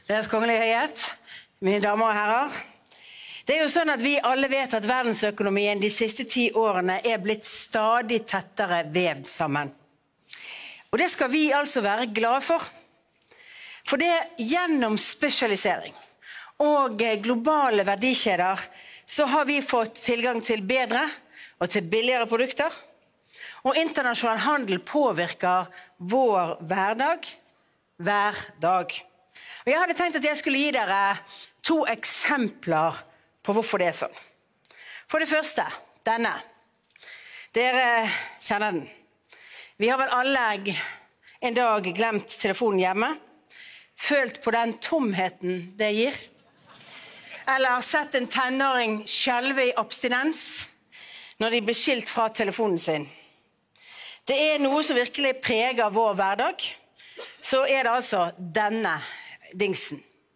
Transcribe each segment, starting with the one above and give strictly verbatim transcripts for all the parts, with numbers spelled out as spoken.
Deres kongelige høyhet, mine damer og herrer. Det er jo sånn at vi alle vet at verdensøkonomien de siste ti årene er blitt stadig tettere vevd sammen. Og det skal vi altså være glade for. For det gjennom spesialisering og globale verdikjeder så har vi fått tilgang til bedre og til billigere produkter. Og internasjonal handel påvirker vår hverdag hver dag. Og jeg hadde tenkt at jeg skulle gi dere to eksempler på hvorfor det er sånn. For det første, denne. Dere kjenner den. Vi har vel alle en dag glemt telefonen hjemme, følt på den tomheten det gir, eller har sett en tenåring skjelve i abstinens når de blir skilt fra telefonen sin. Det er noe som virkelig preger vår hverdag, så er det altså denne dingsen.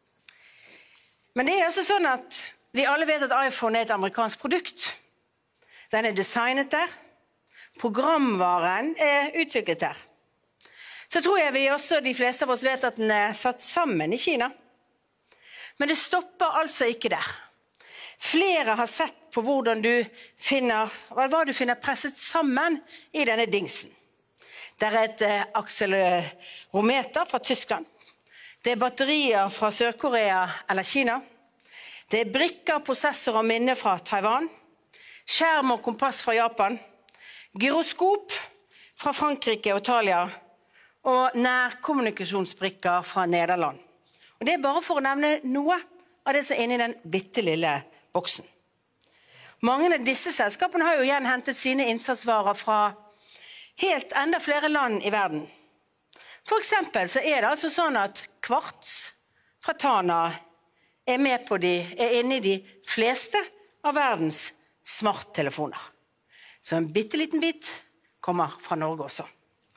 Men det er også sånn at vi alle vet at iPhone er et amerikansk produkt. Den er designet der. Programvaren er utviklet der. Så tror jeg vi også, de fleste av oss vet at den er satt sammen i Kina. Men det stopper altså ikke der. Flere har sett på hvordan du finner, hva du finner presset sammen i denne dingsen. Det er et eh, akselerometer fra Tyskland. Det er batterier fra Sør-Korea eller Kina. Det er brikker, prosessor og minne fra Taiwan. Skjerm og kompass fra Japan. Gyroskop fra Frankrike og Italia. Og nærkommunikasjonsbrikker fra Nederland. Og det er bare for å nevne noe av det som er inne i den bittelille boksen. Mange av disse selskapene har jo igjen hentet sine innsatsvarer fra helt enda flere land i verden. For eksempel så er det altså sånn at kvarts fra Tana er, med på de, er inne i de fleste av verdens smarttelefoner. Så en bitteliten bit kommer fra Norge også.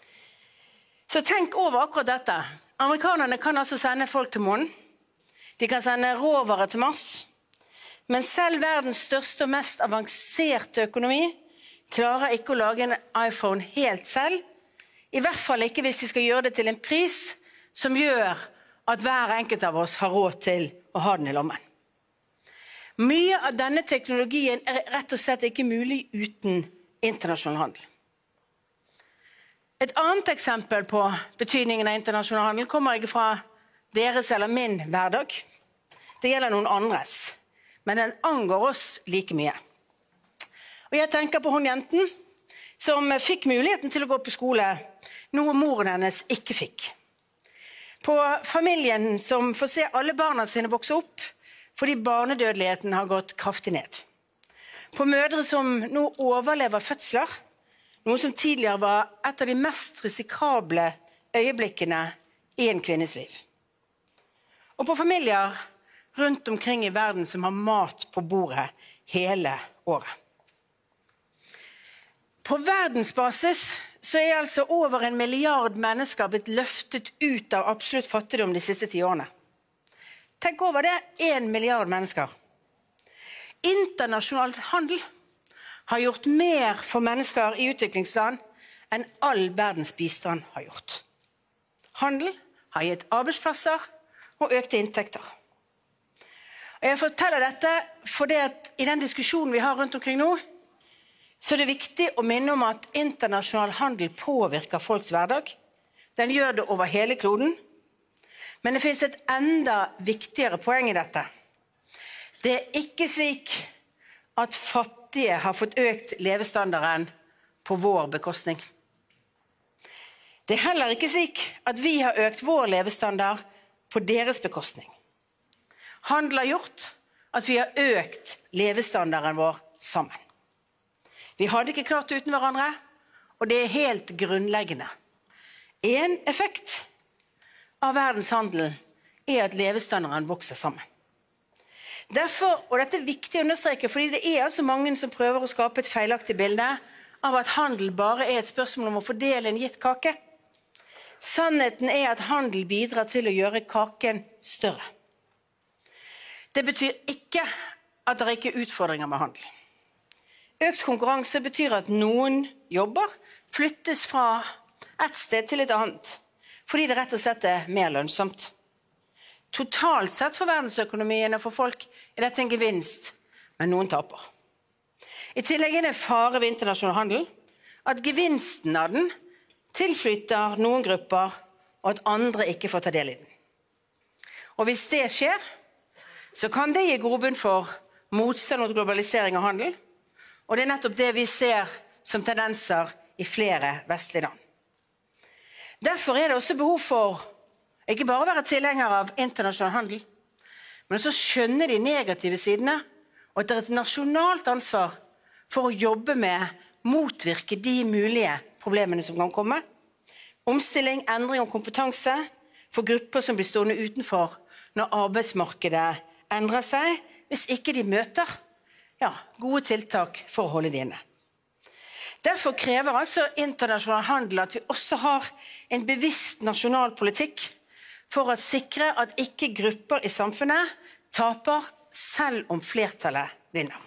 Så tenk over akkurat dette. Amerikanerne kan altså sende folk til månen. De kan sende rovere til Mars. Men selv verdens største og mest avanserte økonomi klarer ikke å lage en iPhone helt selv. I hvert fall ikke hvis de skal gjøre det til en pris som gjør at hver enkelt av oss har råd til å ha den i lommen. Mye av denne teknologien er rett og slett ikke mulig uten internasjonal handel. Et annet eksempel på betydningen av internasjonal handel kommer ikke fra deres eller min hverdag. Det gjelder noen andres, men den angår oss like mye. Og jeg tenker på hun jenten som fikk muligheten til å gå på skole, noe moren hennes ikke fikk. På familien som får se alle barna sine vokse opp, fordi barnedødeligheten har gått kraftig ned. På mødre som nå overlever fødsler, noe som tidligere var et av de mest risikable øyeblikkene i en kvinnes liv. Og på familier rundt omkring i verden som har mat på bordet hele året. På verdensbasis så er altså over en milliard mennesker blitt løftet ut av absolutt fattigdom de siste ti årene. Tenk over det, en milliard mennesker. Internasjonal handel har gjort mer for mennesker i utviklingsland enn all verdens bistand har gjort. Handel har gitt arbeidsplasser og økte inntekter. Og jeg forteller dette fordi at i den diskusjonen vi har rundt omkring nå, så er det viktig å minne om at internasjonal handel påvirker folks hverdag. Den gjør det over hele kloden. Men det finnes et enda viktigere poeng i dette. Det er ikke slik at fattige har fått økt levestandarden på vår bekostning. Det er heller ikke slik at vi har økt vår levestandard på deres bekostning. Handel har gjort at vi har økt levestandarden vår sammen. Vi hadde ikke klart det uten hverandre, og det er helt grunnleggende. En effekt av verdenshandel er at levestandarden vokser sammen. Derfor, og dette er viktig å understreke, fordi det er altså mange som prøver å skape et feilaktig bilde av at handel bare er et spørsmål om å fordele en gitt kake. Sannheten er at handel bidrar til å gjøre kaken større. Det betyr ikke at det ikke er utfordringer med handel. Økt konkurranse betyr at noen jobber flyttes fra et sted til et annet, fordi det rett og slett er mer lønnsomt. Totalt sett for verdensøkonomien og for folk er dette en gevinst, men noen taper. I tillegg er det en fare ved internasjonal handel at gevinsten av den tilflyter noen grupper, og at andre ikke får ta del i den. Og hvis det skjer, så kan det gi grobunn for motstand mot globalisering av handel, og det er nettopp det vi ser som tendenser i flere vestlige land. Derfor er det også behov for ikke bare å være tilhenger av internasjonal handel, men også skjønne de negative sidene, og at det er et nasjonalt ansvar for å jobbe med motvirke de mulige problemene som kan komme. Omstilling, endring og kompetanse for grupper som blir stående utenfor når arbeidsmarkedet endrer seg, hvis ikke de møter ja, gode tiltak for å holde de inne. Derfor krever altså internasjonal handel at vi også har en bevisst nasjonal politikk for å sikre at ikke grupper i samfunnet taper selv om flertallet vinner.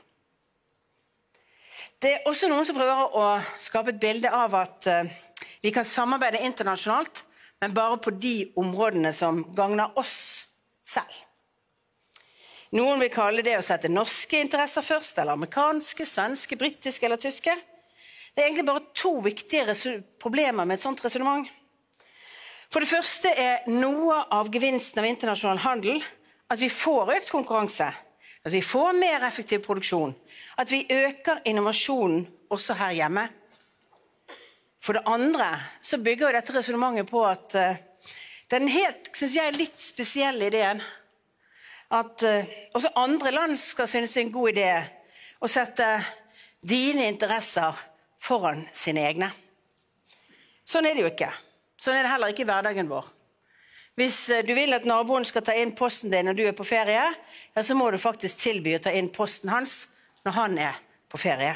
Det er også noen som prøver å skape et bilde av at vi kan samarbeide internasjonalt, men bare på de områdene som gagner oss selv. Noen vil kalle det å sette norske interesser først, eller amerikanske, svenske, britiske eller tyske. Det er egentlig bare to viktige problemer med et sånt resonemang. For det første er noe av gevinsten av internasjonal handel at vi får økt konkurranse, at vi får mer effektiv produksjon, at vi øker innovasjonen også her hjemme. For det andre så bygger jo dette resonemanget på at uh, den helt, synes jeg, litt spesielle ideen at uh, også andre land skal synes det er en god idé å sette dine interesser foran sine egne. Sånn er det jo ikke. Sånn er det heller ikke i hverdagen vår. Hvis du vil at naboen skal ta inn posten din når du er på ferie, ja, så må du faktisk tilby å ta inn posten hans når han er på ferie.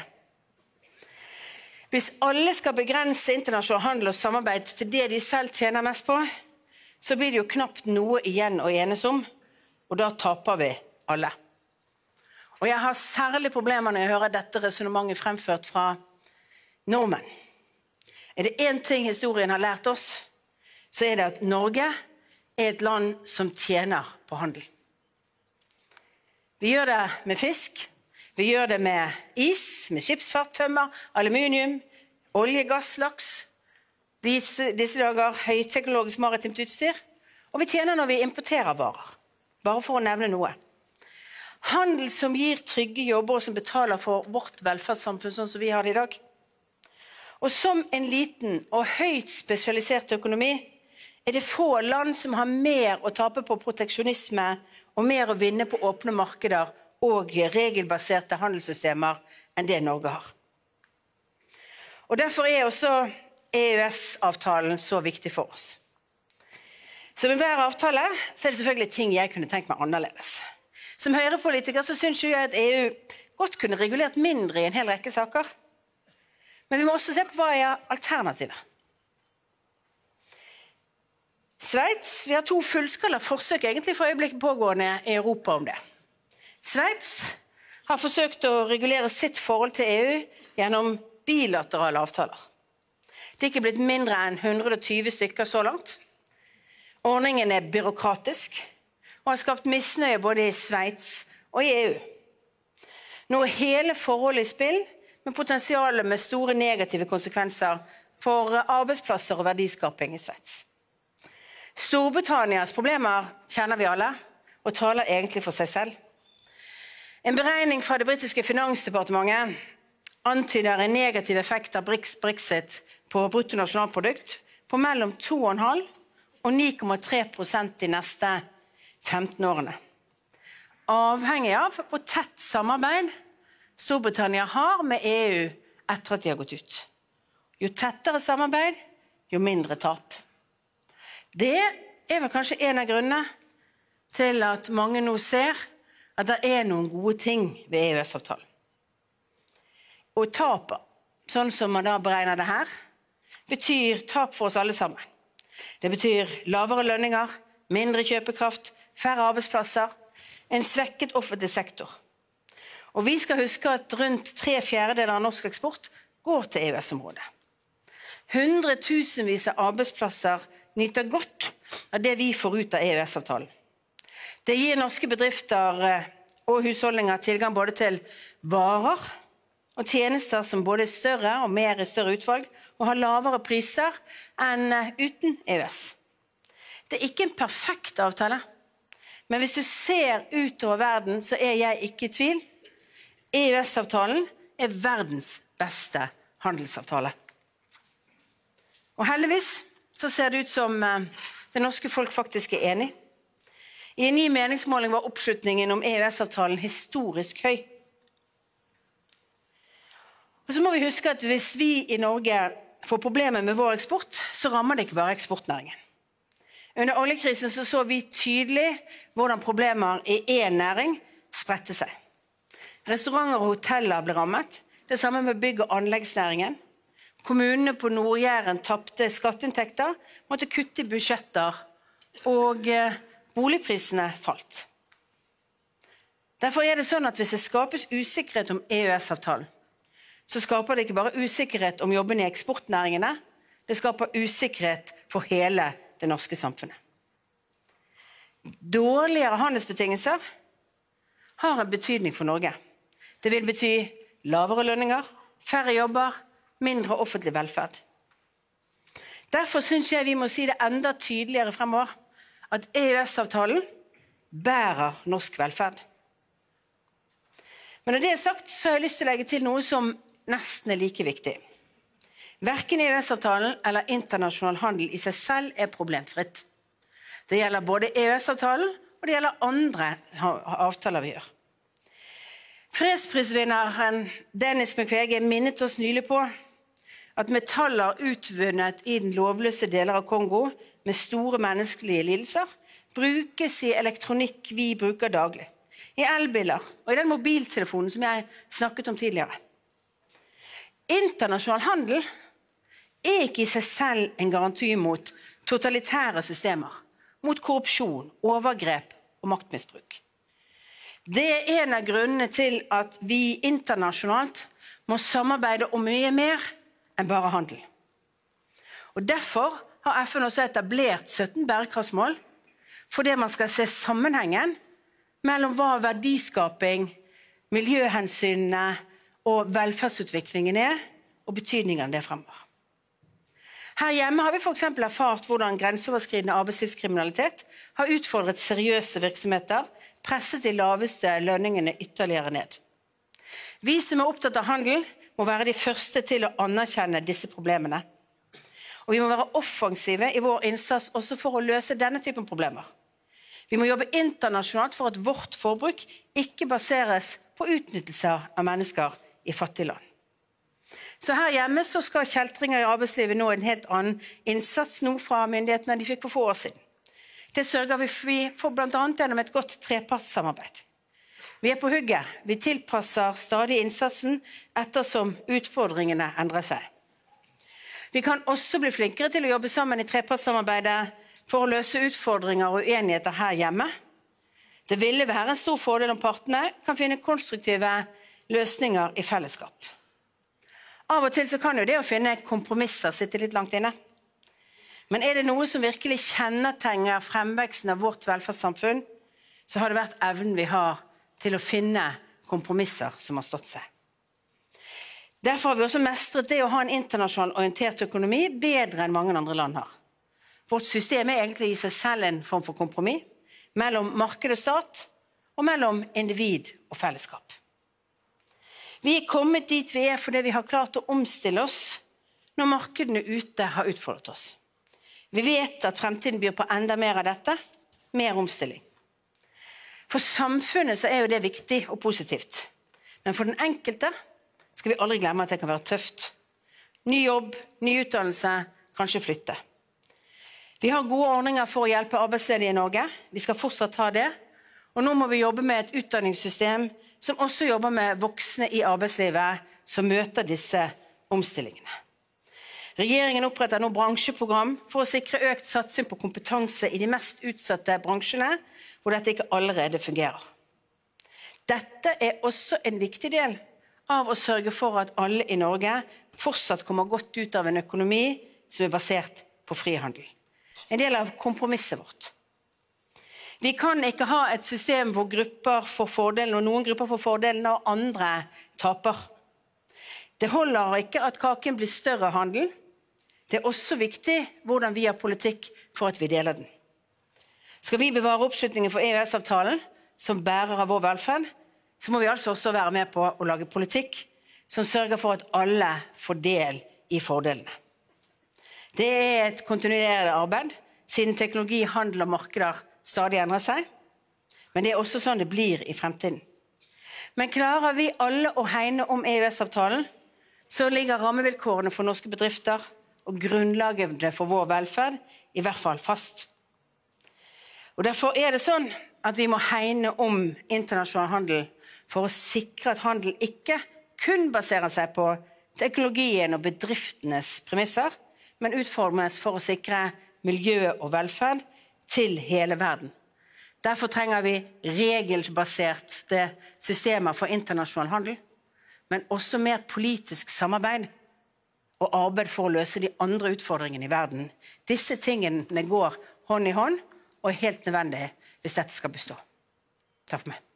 Hvis alle skal begrense internasjonal handel og samarbeid til det de selv tjener mest på, så blir det jo knapt noe igjen å enes om, og da taper vi alle. Og jeg har særlig problemer når jeg hører dette resonemanget fremført fra nordmenn. Er det en ting historien har lært oss, så er det at Norge er et land som tjener på handel. Vi gjør det med fisk, vi gjør det med is, med skipsfart, tømmer, aluminium, olje, gass, laks, disse, disse dager høyteknologisk maritimt utstyr, og vi tjener når vi importerer varer, bare for å nevne noe. Handel som gir trygge jobber og som betaler for vårt velferdssamfunn sånn som vi har det i dag. Og som en liten og høyt spesialisert økonomi er det få land som har mer å tape på proteksjonisme og mer å vinne på åpne markeder og regelbaserte handelssystemer enn det Norge har. Og derfor er også E U S-avtalen så viktig for oss. Som i hver avtale så er det selvfølgelig ting jeg kunne tenkt meg annerledes. Som høyrepolitiker så synes jeg at E U godt kunne regulert mindre i en hel rekke saker. Men vi må også se på hva er alternativet. Sveits, vi har to fullskala forsøk egentlig for øyeblikket pågående i Europa om det. Sveits har forsøkt å regulere sitt forhold til E U gjennom bilaterale avtaler. Det er ikke blitt mindre enn hundre og tyve stykker så langt. Ordningen er byråkratisk og har skapt misnøye både i Sveits og i E U. Nå er hele forholdet i spill, med potensialet med store negative konsekvenser for arbeidsplasser og verdiskaping i Sveits. Storbritannias problemer kjenner vi alle, og taler egentlig for seg selv. En beregning fra det britiske finansdepartementet antyder en negativ effekt av Brexit på bruttonasjonalprodukt på mellom to komma fem og ni komma tre prosent de neste femten årene. Avhengig av hvor tett samarbeid Storbritannia har med E U etter at de har gått ut. Jo tettere samarbeid, jo mindre tap. Det er vel kanskje en av grunnene til at mange nå ser at det er noen gode ting ved E U S-avtalen. Og tapet, sånn som man da beregner det her, betyr tap for oss alle sammen. Det betyr lavere lønninger, mindre kjøpekraft, færre arbeidsplasser, en svekket offentlig sektor. Og vi skal huske at rundt tre fjerdedeler av norsk eksport går til E U S-området. Hundretusenvis av arbeidsplasser nyter godt av det vi får ut av E U S-avtalen. Det gir norske bedrifter og husholdninger tilgang både til varer og tjenester som både er større og mer i større utvalg, og har lavere priser enn uten E U S. Det er ikke en perfekt avtale, men hvis du ser utover verden, så er jeg ikke i tvil. E U S-avtalen er verdens beste handelsavtale. Og heldigvis så ser det ut som det norske folk faktisk er enig. I en ny meningsmåling var oppslutningen om E U S-avtalen historisk høy. Og så må vi huske at hvis vi i Norge får problemer med vår eksport, så rammer det ikke bare eksportnæringen. Under oljekrisen så, så vi tydelig hvordan problemer i en næring spredte seg. Restauranter og hoteller ble rammet, det samme med bygg- og anleggsnæringen. Kommunene på Nord-Jæren tappte skatteinntekter, måtte kutte i budsjetter, og eh, boligprisene falt. Derfor er det sånn at hvis det skapes usikkerhet om E U S-avtalen, så skaper det ikke bare usikkerhet om jobben i eksportnæringene, det skaper usikkerhet for hele det norske samfunnet. Dårligere handelsbetingelser har en betydning for Norge. Det vil bety lavere lønninger, færre jobber, mindre offentlig velferd. Derfor synes jeg vi må si det enda tydeligere fremover, at E U S-avtalen bærer norsk velferd. Men når det er sagt, så har jeg lyst til å legge til noe som nesten er like viktig. Hverken E U S-avtalen eller internasjonal handel i seg selv er problemfritt. Det gjelder både E U S-avtalen, og det gjelder andre avtaler vi gjør. Fredsprisvinneren Denis Mukwege minnet oss nylig på at metaller utvunnet i den lovløse deler av Kongo med store menneskelige lidelser brukes i elektronikk vi bruker daglig, i elbiler og i den mobiltelefonen som jeg snakket om tidligere. Internasjonal handel er ikke i seg selv en garanti mot totalitære systemer, mot korrupsjon, overgrep og maktmisbruk. Det er en av grunnene til at vi internasjonalt må samarbeide om mye mer enn bare handel. Og derfor har F N også etablert sytten bærekraftsmål, fordi man skal se sammenhengen mellom hva verdiskaping, miljøhensynene og velferdsutviklingen er, og betydningen av det fremover. Her hjemme har vi for eksempel erfart hvordan grenseoverskridende arbeidslivskriminalitet har utfordret seriøse virksomheter, presset de laveste lønningene ytterligere ned. Vi som er opptatt av handel, må være de første til å anerkjenne disse problemene. Og vi må være offensive i vår innsats også for å løse denne typen problemer. Vi må jobbe internasjonalt for at vårt forbruk ikke baseres på utnyttelser av mennesker i fattige land. Så her hjemme så skal kjeltringer i arbeidslivet nå en helt annen innsats nå fra myndighetene enn de fikk for få år siden. Det sørger vi for blant annet gjennom et godt trepartssamarbeid. Vi er på hugget, vi tilpasser stadig innsatsen ettersom utfordringene endrer seg. Vi kan også bli flinkere til å jobbe sammen i trepartssamarbeidet for å løse utfordringer og uenigheter her hjemme. Det ville være en stor fordel om partene kan finne konstruktive løsninger i fellesskap. Av og til så kan jo det å finne kompromisser sitte litt langt inne. Men er det noe som virkelig kjennetegner fremveksten av vårt velferdssamfunn, så har det vært evnen vi har til å finne kompromisser som har stått seg. Derfor har vi også mestret det å ha en internasjonal orientert økonomi bedre enn mange andre land har. Vårt system er egentlig i seg selv en form for kompromiss mellom marked og stat, og mellom individ og fellesskap. Vi er kommet dit vi er fordi vi har klart å omstille oss når markedene ute har utfordret oss. Vi vet at fremtiden byr på enda mer av dette, mer omstilling. For samfunnet så er jo det viktig og positivt, men for den enkelte skal vi aldri glemme at det kan være tøft. Ny jobb, ny utdannelse, kanskje flytte. Vi har gode ordninger for å hjelpe arbeidsledige i Norge, vi skal fortsatt ha det, og nå må vi jobbe med et utdanningssystem som også jobber med voksne i arbeidslivet som møter disse omstillingene. Regjeringen oppretter nå bransjeprogram for å sikre økt satsing på kompetanse i de mest utsatte bransjene, hvor dette ikke allerede fungerer. Dette er også en viktig del av å sørge for at alle i Norge fortsatt kommer godt ut av en økonomi som er basert på frihandel. En del av kompromisset vårt. Vi kan ikke ha et system hvor grupper får fordelen, og noen grupper får fordelen, og andre taper. Det holder ikke at kaken blir større handel. Det er også viktig hvordan vi har politikk for at vi deler den. Skal vi bevare oppslutningen for E U S-avtalen, som bærer av vår velferd, så må vi altså også være med på å lage politikk som sørger for at alle får del i fordelene. Det er et kontinuerlig arbeid, siden teknologi, handel og markeder stadig endrer seg. Men det er også sånn det blir i fremtiden. Men klarer vi alle å hegne om E U S-avtalen, så ligger rammevilkårene for norske bedrifter og grunnlaget for vår velferd i hvert fall fast. Og derfor er det sånn at vi må hegne om internasjonal handel for å sikre at handel ikke kun baserer seg på teknologien og bedriftenes premisser, men utformes for å sikre miljø og velferd til hele verden. Derfor trenger vi regelbaserte systemer for internasjonal handel, men også mer politisk samarbeid og arbeid for å løse de andre utfordringene i verden. Disse tingene går hånd i hånd og er helt nødvendig hvis dette skal bestå. Takk for meg.